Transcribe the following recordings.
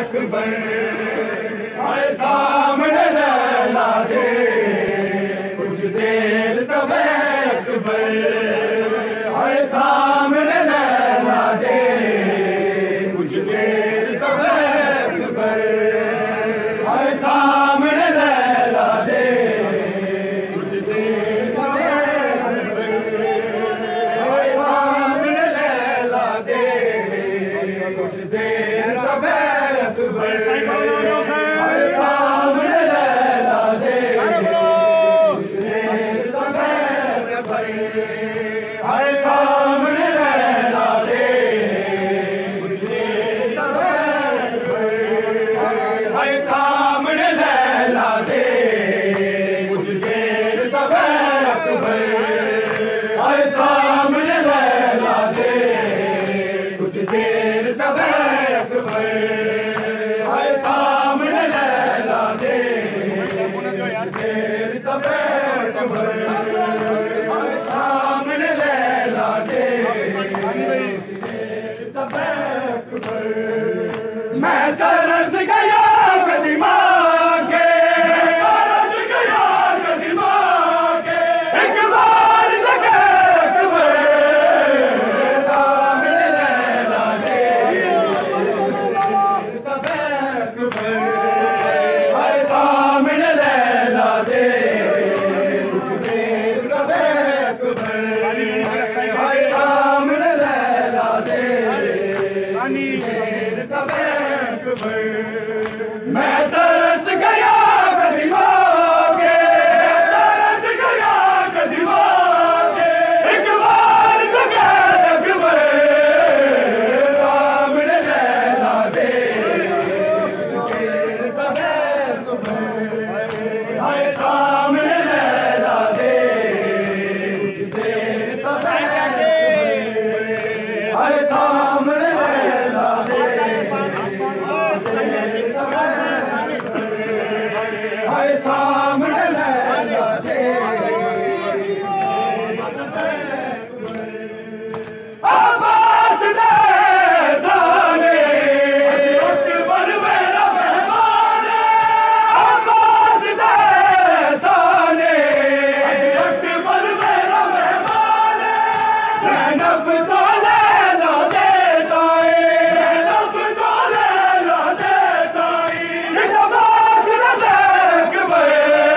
अकबर आए सामने लैला दे कुछ देर तब अकबर आए सामने लैला दे कुछ देर तब अकबर आए सामने लैला दे कुछ देर तब आए सामने लैला दे कुछ देर तब अकबर आए सामने लैला दे कुछ देर तब अकबर आए सामने लैला दे कुछ देर तब अकबर आए सामने लैला दे कुछ देर तब अकबर आए सामने लैला दे कुछ देर तब अकबर आए सामने लैला दे देर तब अकबर आए सामने लैला दे देर तब अकबर मैं तरस गया कदीमा के तरस गया कदीमा के एक बार देखे अकबर सामने लैला दे तब अकबर आए सामने लैला दे कुछ देर तब अकबर आए सामने लैला दे देर तब अकबर मैं तरस गया कदीमा के तरस गया कदीमा के एक बार देखे अकबर सामने लैला दे देर तब अकबर आए सामने लैला दे कुछ देर तब अकबर आए सामने लैला दे देर तब अकबर आए सामने लैला दे आवाज़ दे साने अकबर मेरा मेहमान आवाज़ दे साने अकबर मेरा मेहमान ज़ैनब तो लैला देता है ज़ैनब तो लैला देता है नवाज़ दे अकबर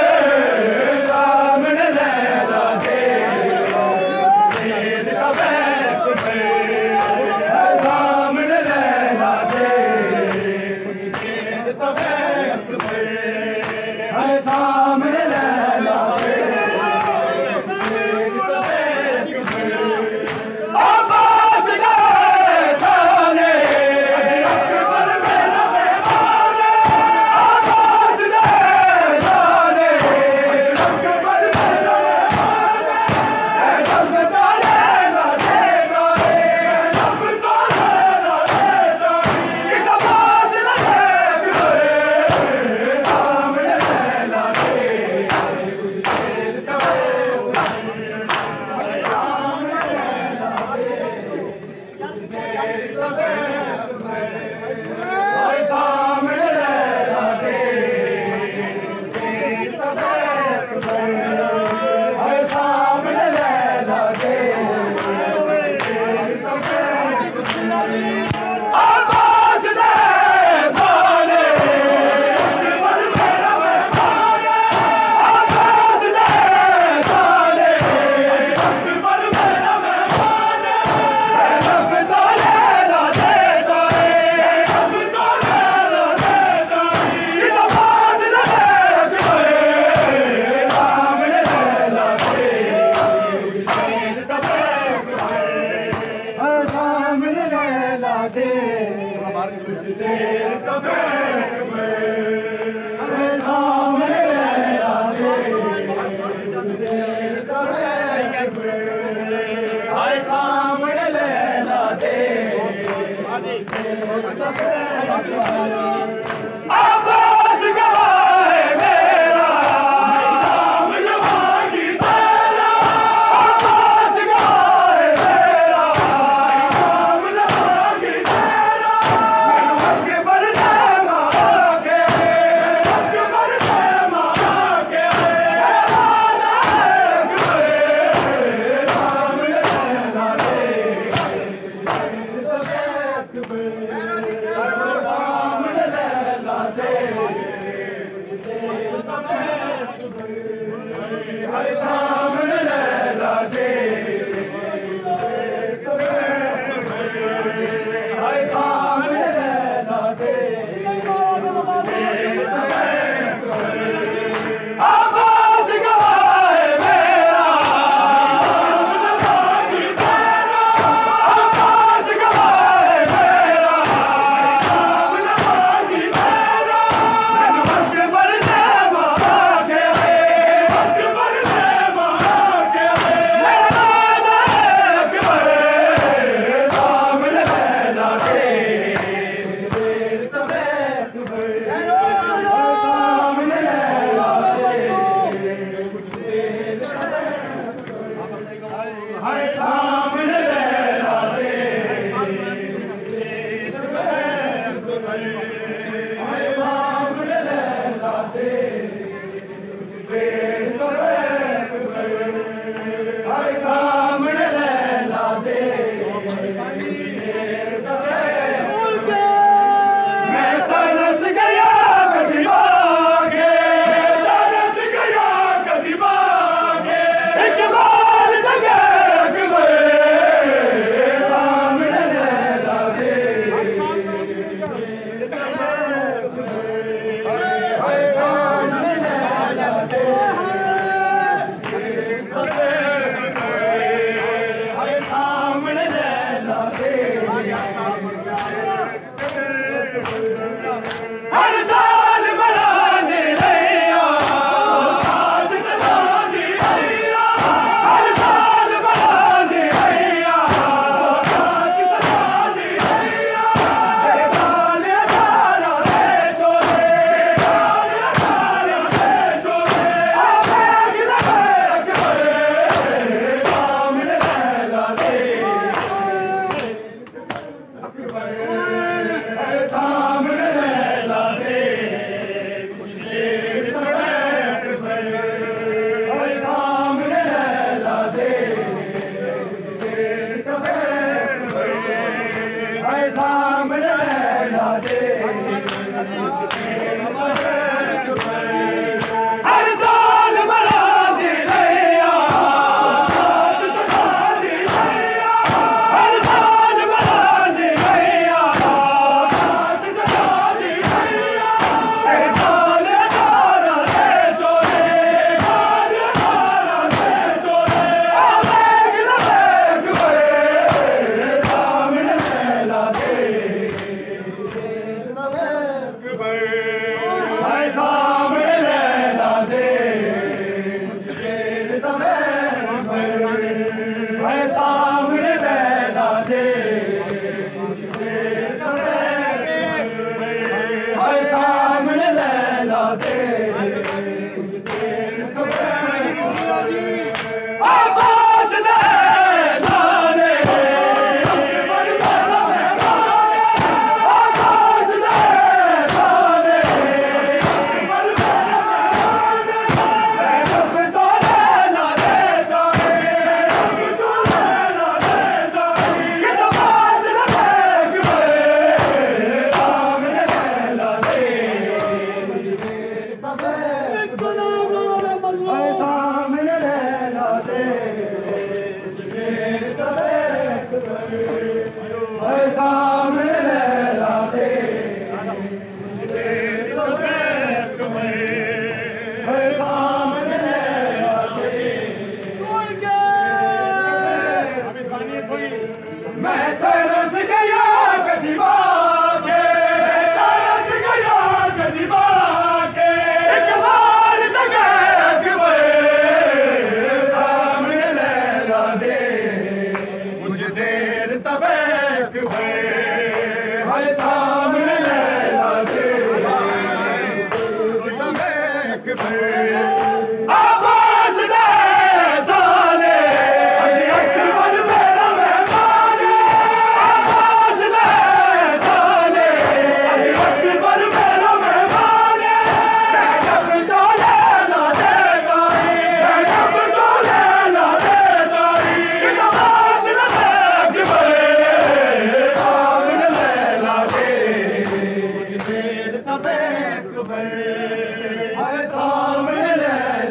सामने लैला दे देर तब अकबर सामने लैला दे देर तब अकबर आए सामने लैला दे देर तब अकबर आवाज़ दे साने अकबर मेरा मेहमान आवाज़ दे साने अकबर मेरा मेहमान ज़ैनब तो लैला देता है ज़ैनब तो लैला देता है नवाज़ दे अकबर सामने लैला दे कुछ देर तब अकबर आए सामने लैला दे कुछ देर तब अकबर आए सामने लैला दे देर तब अकबर आए सामने लैला दे देर तब अकबर आवाज़ दे साने अकबर मेरा मेहमान आवाज़ दे साने अकबर मेरा मेहमान ज़ैनब तो लैला देता है ज़ैनब तो लैला देता है नवाज़ दे अकबर सामने लैला दे देर तब अकबर आए सामने लैला दे कुछ देर तब अकबर आए सामने लैला दे कुछ देर तब अकबर आए सामने लैला दे देर तब अकबर आवाज़ गवाए मेरा नाम लवागी तेरा आवाज़ गवाए मेरा नाम लवागी तेरा मैं अकबर नाम सामने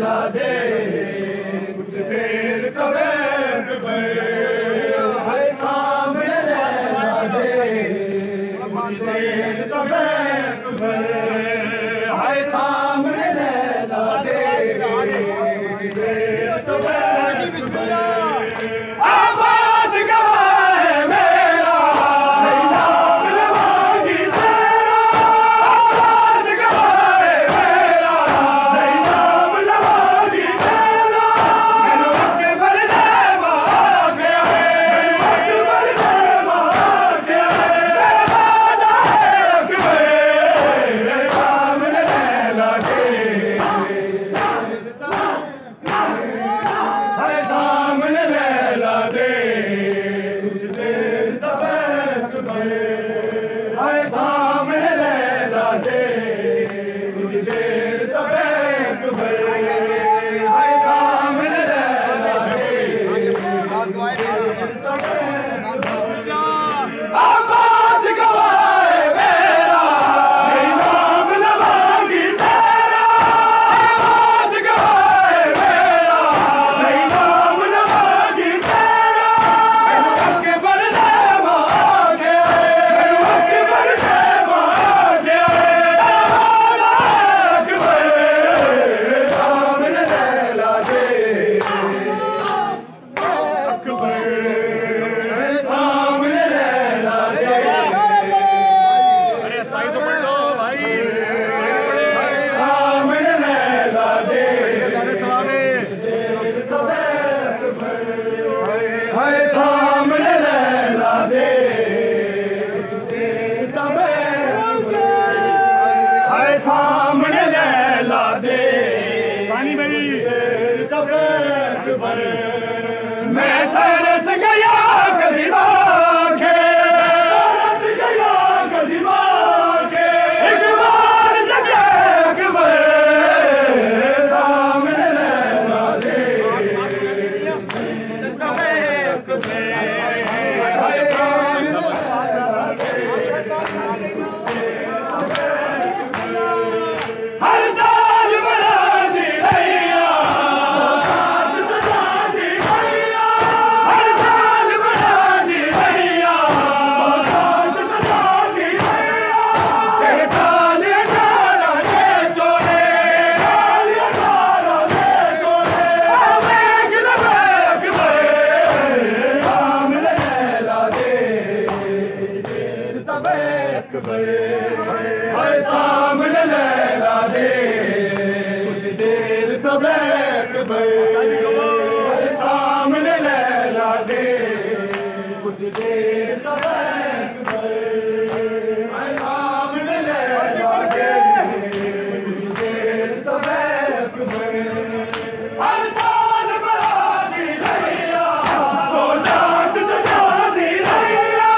सामने लैला दे कुछ देर तबैक भर सामने लैला दे कुछ देर तबैक भर सामने लैला दे कुछ देर तबैक भर हर साल बढ़ा दी रैया सो जात सजा दी रैया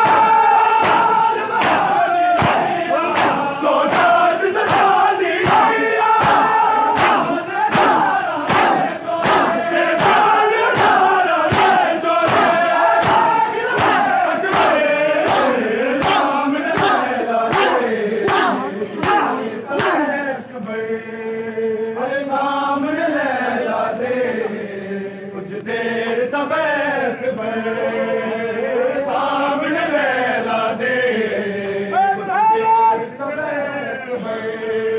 सो जात सजा दी रैया सामने लैला दे कुछ देर तबैक भर सामने लैला दे कुछ देर तबैक भर